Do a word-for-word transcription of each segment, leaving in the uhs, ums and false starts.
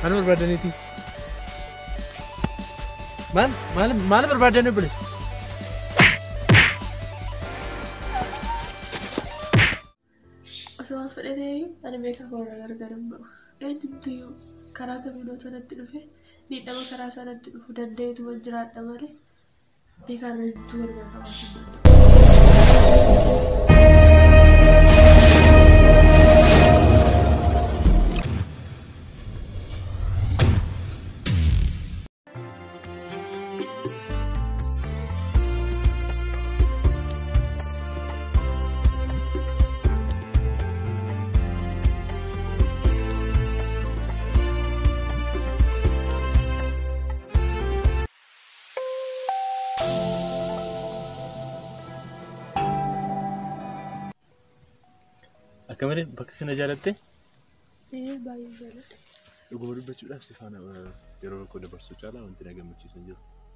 أنا بربادنيتي مال مال مال بربادني بلي أسمع فريدي أنا بيكا كورا غرغرم بقى أنت بتيو كراكا بينو تنتلو في بيتا ما كراسا نتلو في دنديت وجرات دمالي بيكا رنتو غرغرم بقى كمان بكرة نجارتي؟ إيه باي جالد. يقولوا بتشوف نفسي فانا يروح كل برسو جالا وانت نجم تشيسنجو.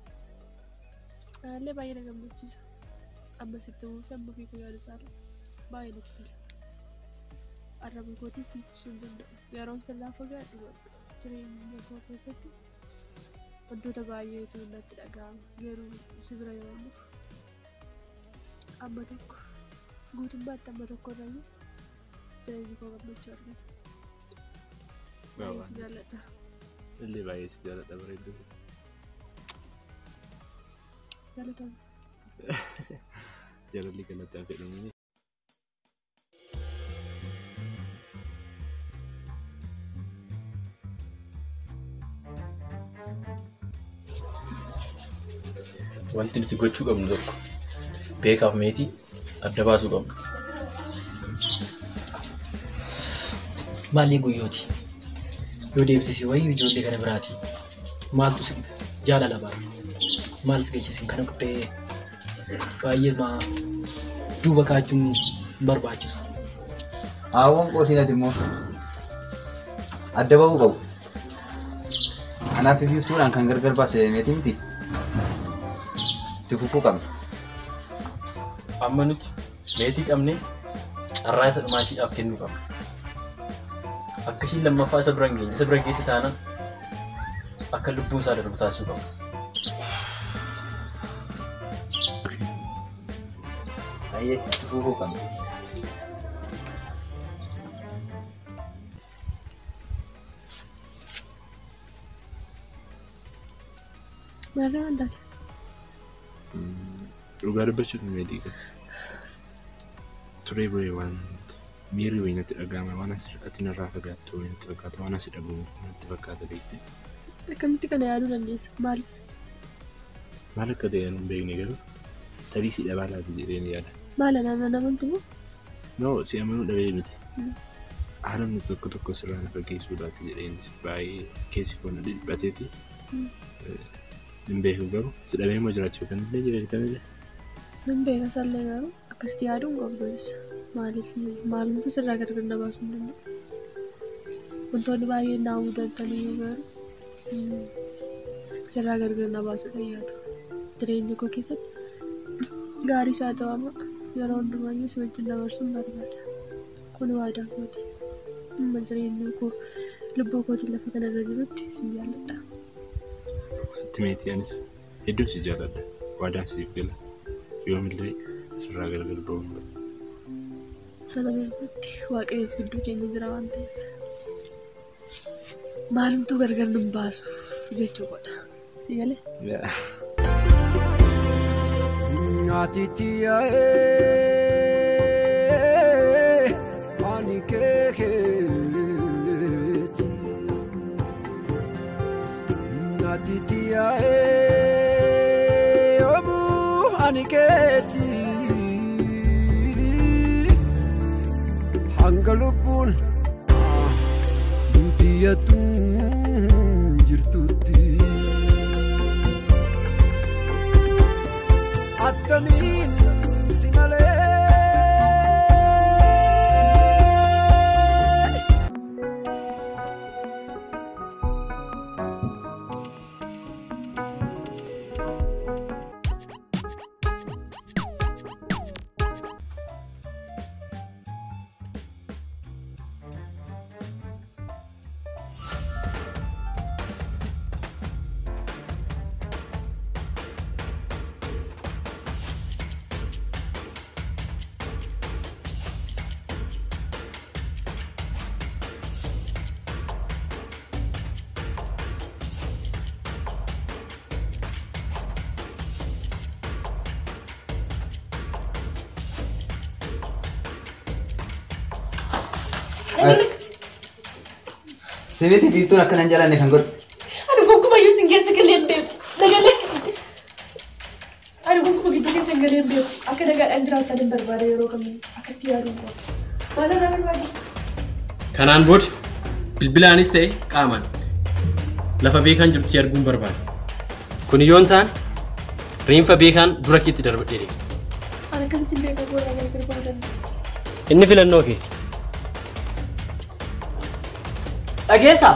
آه ليه باي نجم تشيس؟ أما ستة في أما في كيارو جالا باي نكتل. أربع كوتي سيف سندن يارون سلا فجأة دوا ترين يكون كيسكي. ودو تبايو تقول تلاقام يارو سبرا يوم. أما تك قوتم بات أما تك كوراني. ترين يكون قبل تشارك. باي سجالة. اللي باي سجالة بريد. جالة تام. جالة اللي كنا تعرفين. wanti nuti gochuu qabnu tokko beekaaf meetii adda baasuu qabnu. Maali guyyooti yoo deebitee wayii ijoollee kana biraati maaltu si jaalala baay'ee maal si geessisin kana qubbee baay'ee maa duuba kaachuun barbaachisu. Awwan qoosiinati immoo adda bahuu qabu. Anaaf ififtuudhaan kan gargar baase meetii miti. Tikukuu qabna. Amma nuti meetii qabnee carraa isa dhumaashiidhaaf kennuu qabna. Akkasiin lammaffaa isa biraan geenya isa bira geesse taanaan akka lubbuun isaa darbu taasisuu qabna. Ayyee tikukuu qabna. Maraa andaati. Dhugaa dubbachuuf meetii qaba. Turee bu'ee waan miirri wayii natti dhaga'ama waan asirratti narraa fagaattu wayii natti fakkaata waan asii dhabuun natti fakkaata beektee. Akkamitti kana yaaduu dandeessa? Maaliif? Maal akka ta'e hin beekne garuu tarii si dhabaa laati jedhee ni yaada. Maala naannoo namantu moo? Noo si amanuu dhabee miti. Haalonni tokko tokko sirraa na fageessuu laati jedheen si baay'ee keessi foon dhiphateeti. Hin beeku garuu si dhabee immoo jiraachuu kan illee jireenya. Hin beeka sallee garuu akkasitti yaaduun qabdoodis. Maaliif maalumtu sirraa gargar na baasuu hin danda'u. Wantoonni baay'een na mudatan garuu sirraa gargar na baasuudha yaadu. Jireenya koo keessatti gaarii isaa ta'ama yeroo hundumayyuu si wajjin dabarsuun barbaada. Kun waadaa kooti. Amma jireenya koo lubbuu kootiin lafa kanarra jirutti si jaalladha. Meetii anis hedduu si jaalladha. Waadaan siif gala. Yoomillee sirraa gargar ba'uun qabu. Sana biratti waaqayyoon gidduu keenya jira waan ta'eef maalumtuu gargar nu baasu jechuu godha. Si galee? Atitiyae anikeketi Atitiyae obu aniketi Hangalupun Diyatun jirtuti Atamin simale Semeeti biiftuun akkanan jalanne kan godhu. Ani gonkumaa yoo isin keessa galeen beeku. Nagaa lakkisi. Ani gonkumaa gidduu keessa hin galeen beeku. Akka nagaadhaan jiraattan hin barbaada yeroo kamiyyuu. Akkasitti yaaduun qaba. Maal irraa barbaada? Kanaan booda bilbilaanis ta'e qaamaan lafa beekaan jirtu arguun barbaada. Kun yoon ta'an reenfa beekaan dura keetti darbadhee deema. Ani akkamitti beekaa goonaa gargar baadan? Inni filannoo keeti. Dhageessaa?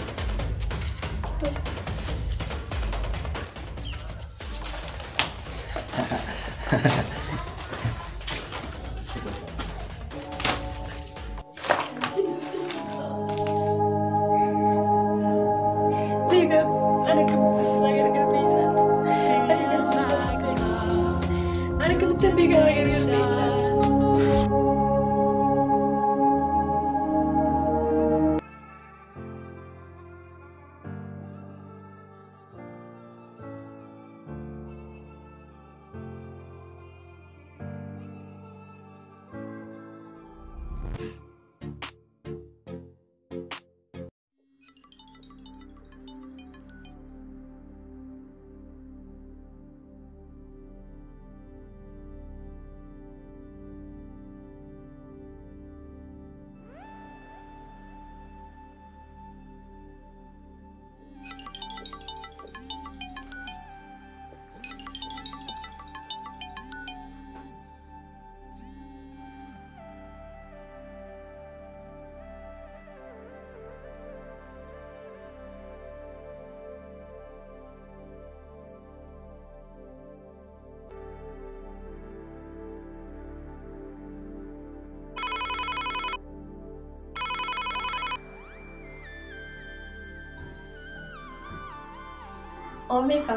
Omega.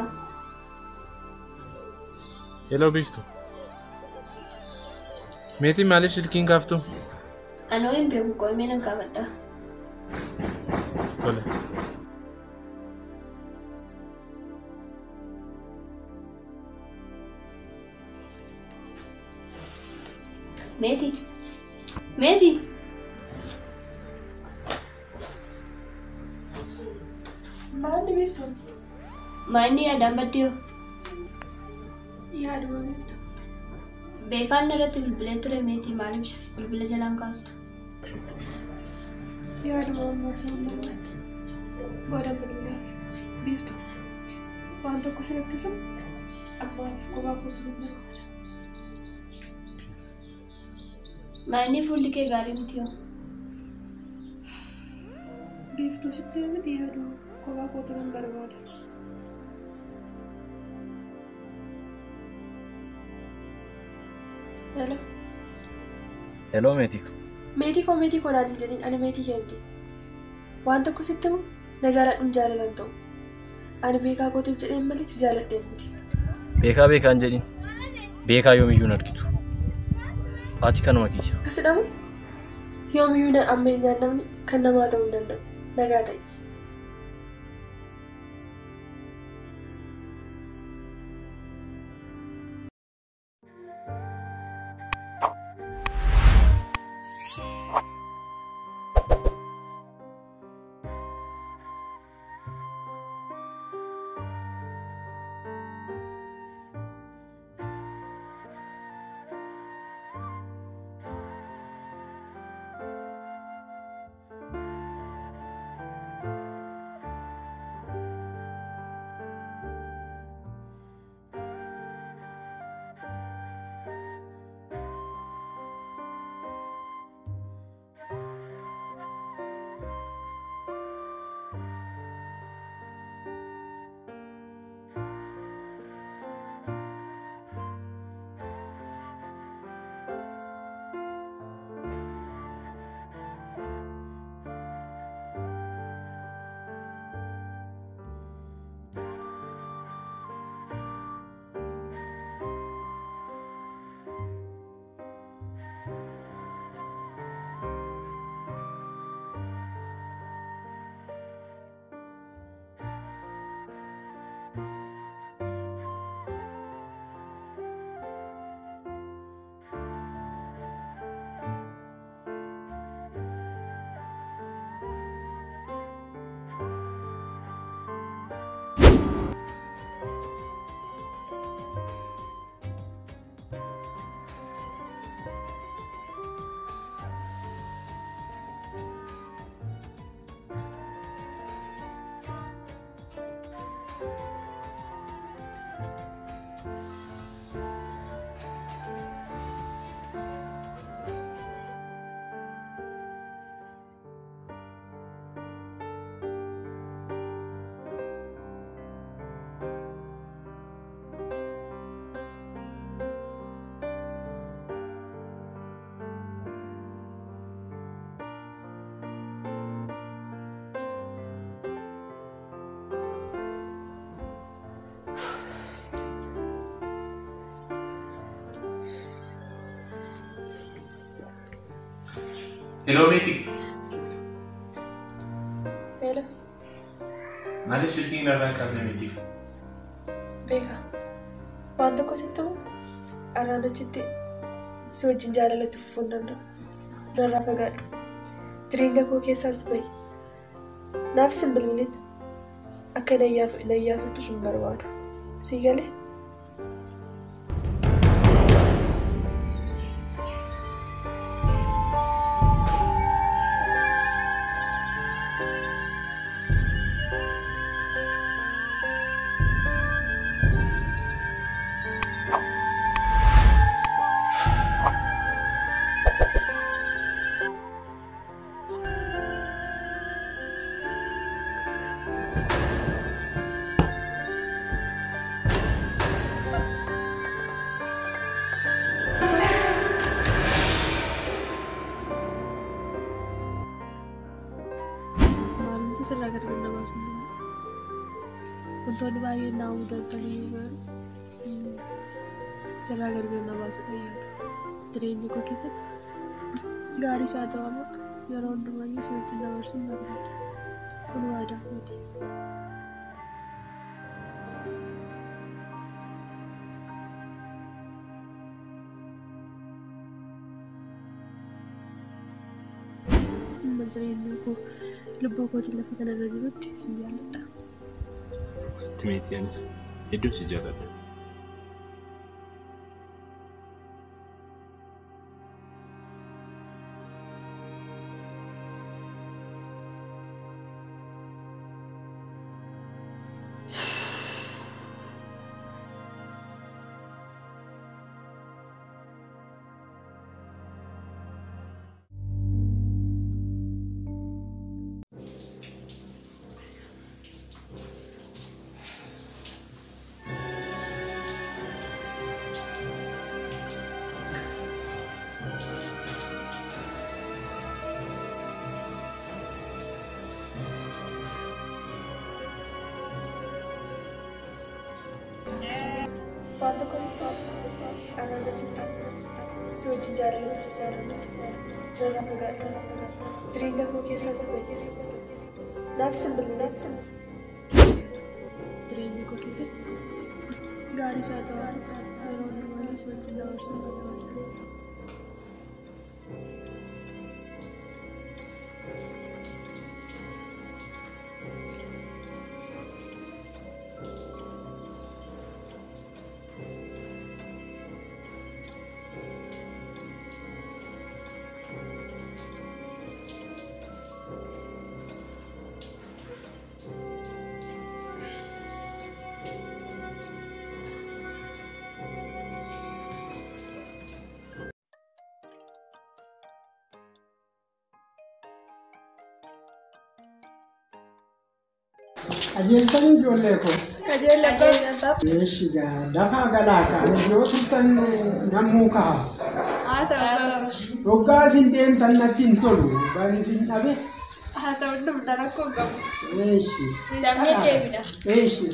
Hello Biftu. Meetii maaliif silkiin kaaftu? Anoo hin beeku qoomee nan gaafadha. Tole. Meetii. Meetii. Maalli Biftu? Maalli yaadaan baddiyoo? Yaaduma Biftu. Beekaan irratti bilbilee ture meetii maaliif bilbila jalaan kaastu? Yaaduma ammaa isaan barbaadde. Booda bilbileef Biftu. Waan tokko si rakkisa ammaaf kophaa kootu barbaada. Maalli fuulli kee gaarii miti yoo? Biftu sitti miti yaaduma kophaa kootu barbaada. Hello. Hello Meetiko. Meetiko Meetiko naan hin jedhin ani meetii keemti. Waan tokko sitti himu na jaaladhuun jaalalan ta'u. Ani beekaa kootuuf jedheen malee si jaaladheen miti. Beekaa beekaan jedhin beekaa yoomiyyuu hin argitu. Haati kanuma kiisha. Kasidhamu yoomiyyuu na ammeenyaan namni kan namaa ta'uu hin danda'u. Nagaa ta'e. Hello miti. Hello. Maaliif silkii narraa qabne miti? Beeka. Waan tokko sitti himu arraan achitti si wajjin jaalalatti fufuu hin danda'u. Narraa fagaadhu. Jireenya koo keessaas bahi. Naafis hin bilbilin. Akka nayyaafuttu sun barbaadu. Sii galee? Sirraa gadi kan nama sun wantoonni baay'ee naamuu daldalii yoo garu sirraa gadi kan nama sun fayyadu. Jireenya koo keessatti gaarii isaa ta'u amma yeroo hundumayyuu si wajjin dabarsuun barbaada. Kun waadaa kooti. Amma jireenya koo lubbuu kootiin lafa kanarra jirutti si jaalladha. Itti meetii anis hedduu si jaalladha. Waan tokko sitti himu arraan achitti si wajjin jaalalatti narraa fagaadhu. Jireenya koo keessaas bahi. Naafis hin bilbilin. Jireenya koo keessatti gaarii isaa ta'u yeroo hundumaa si wajjin dabarsuun barbaada. Qajeeltanii ijoollee koo. Qajeellee. Yeeshi gaa dafaa galaa kaa yoo turtan nammuu ka'a. Haa ta'u. Dhoggaa isin deemtan natti hin tolu. Gaarii isin dhabe. Haa ta'u dhumna rakkoo qabu. Yeeshi. Damee deebina. Yeeshi.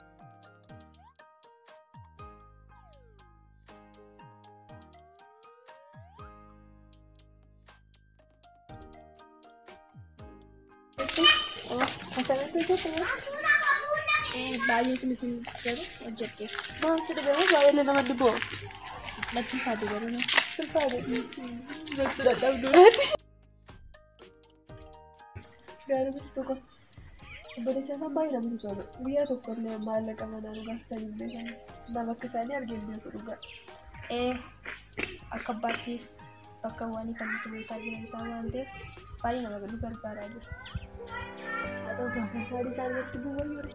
Asirratti hojjetu baay'ee isinitti jedhu hojjette. Maamsi dhibeemoo baay'ee nama dhiboo. Lakkii isaati garuu sulfaadha. Gosti dadhabduudhaati. Gaarii gosti tokko obboleessa isaan baay'ee namatti tolu. Guyyaa tokko illee maallaqa manaa dhugaafatan hin beekan. Nama akka isaanii arginu beeku dhugaa. Akka abbaattis bakka waan kan nuti beesaa jiran isaa waan ta'eef baay'ee nama gaddu gargaaraa jira. Atau bahkan saya di sana itu bukan.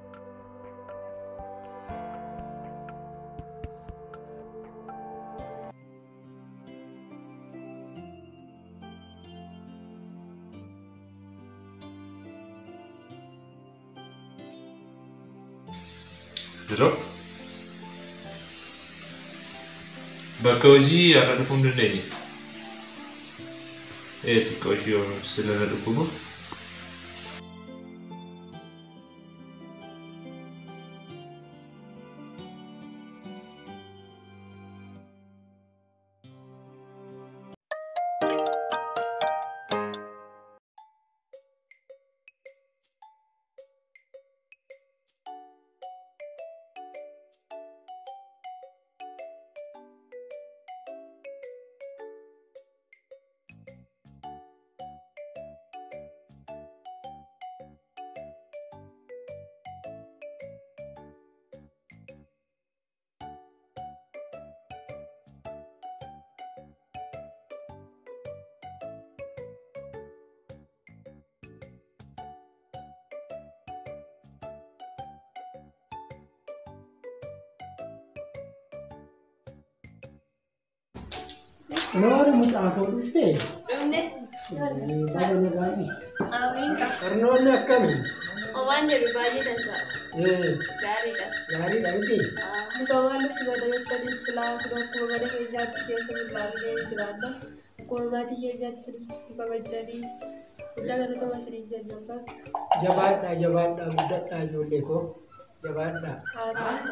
Drop. Bakka hojii har'a dhufuu hin dandeenye. Ee xiqqoo ishee sila dhukkubu. Noor mucaa koo dhuftee? Dhumne. Baga nagaadhi. Amiin ka. Barnoonni akkamii? Homaan jedhu baay'ee dansaa. Ee, Gaariidha. gaariidha miti? Muka maaliif bada jettanii silaa kun akkuma mana keenyaatti keessa bilbaalee jiraanna. Akkuma maatii keenyaatti sinis kabajanii guddaa galatoomaa isiniin jenna bakka. Jabaadhaa jabaadhaa guddadhaa ijoollee koo jabaadhaa. Haa ta'u.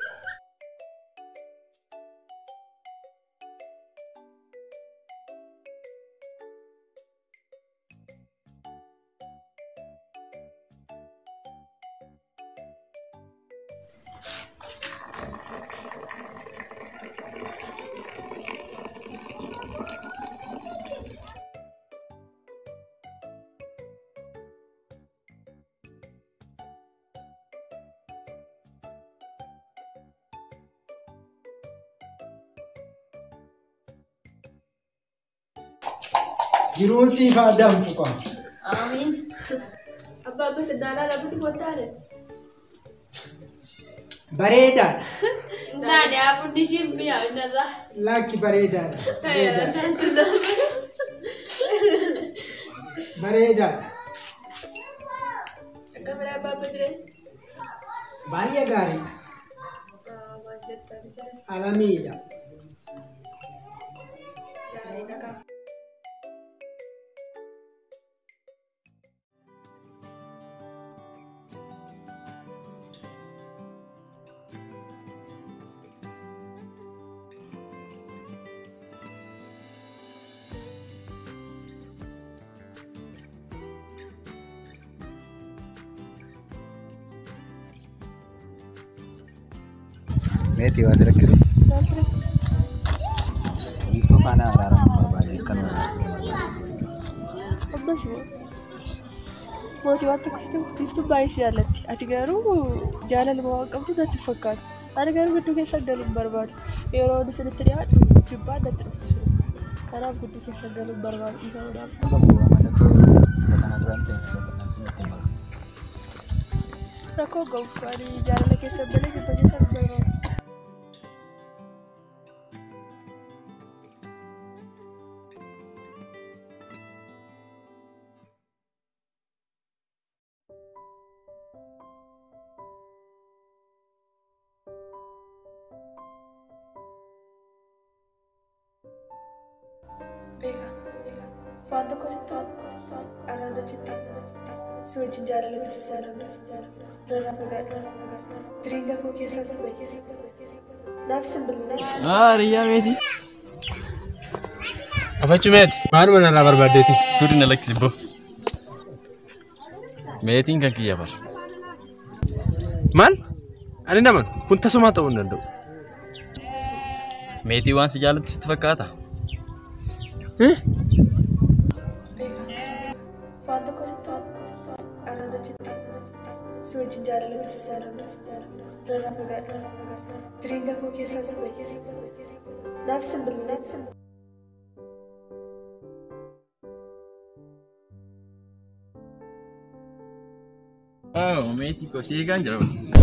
Jiruun siif addaan fuqa. Amiin. Abbaa abbaa sadaalaa labutu bottaale. Bareedaadha. Ntaane afuun ishiin mi'a innarraa. Lakki bareedaadha. Ta'eera santu nama. Bareedaadha. Akkamitti abbaa abbaa jireen? Baay'ee gaariidha. Maal jettaan isinis Alamiidha. gaariidha qaba. Meetii waan rakkisu. Biiftuu faana araaramu barbaade kan Abbas mootii waan tokkos ta'u biiftuu baay'ee si jaallatti. Ati garuu jaalala waan qabdu natti fakkaata. Ani garuu gidduu keessa galuun barbaadu. Yeroo inni sinitti dhiyaatu jibbaan natti dhuftu. Kanaaf gidduu keessa galuun barbaadu dhiifamuudhaaf. Rakkoo qabu ani jaalala keessa galee jibba keessa barbaadu. Beka, beka. Waan tokko sitti waan tokko sitti waan araan achitti si wajjin jaalala fi jaalala narraa fagaadhaa jireenya koo keessaas bayyeessa naaf isin bilbilee. Ah, Riyyaa meeti. Afachu meeti. Maaluma narraa barbaaddeeti? Turi na lakkisi bro. Meetiin kan kiyya bar. Maal? Ani nama kun tasumaa ta'uu hin danda'u. Meetii waan si jaallattu sitti fakkaata? Waan tokko sitti waan tokko sitti waan araan achitti si wajjin jaalala fi jaalala narraa fagaadhaa jireenya koo keessaas bayyeessa naaf isin bilbilee. Oh, meetii koo si eegaan jira.